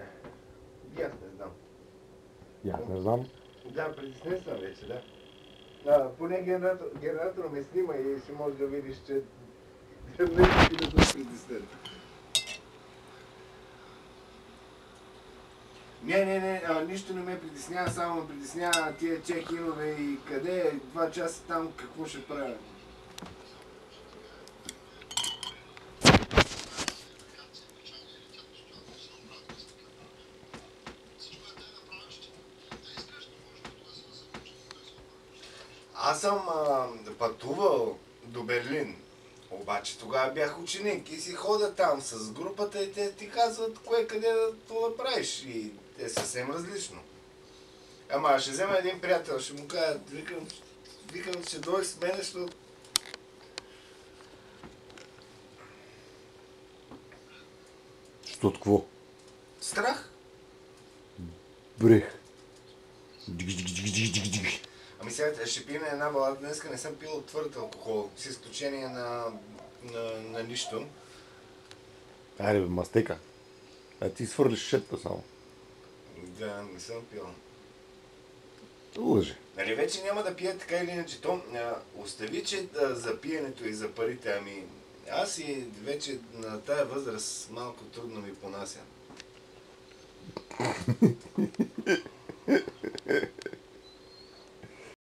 И аз не знам. И аз не знам. Да, притеснен съм вече, да. Поне генератора ме снима и ще можеш да видиш, че наистина съм притеснен. Не, нищо не ме притеснява, само ме притеснява тия чек-инове и къде е 2 часа там, какво ще правя. Аз съм пътувал до Берлин, обаче тогава бях ученик и си ходя там с групата и те ти казват кое къде да това правиш и е съвсем различно. Ама ще взема един приятел, ще му кажа, викам, че дойде с мене, защото... Що какво? Страх. Брех. Ами сега ще пием една балада, днеска не съм пил твърд алкохол, с изключение на нищо. Айде бе, мастека. Ти свърлиш шетта само. Да, не съм пил. Лъжи. Нали вече няма да пия така или иначе. Остави, че за пиенето и за парите, ами аз и вече на тая възраст малко трудно ми понася.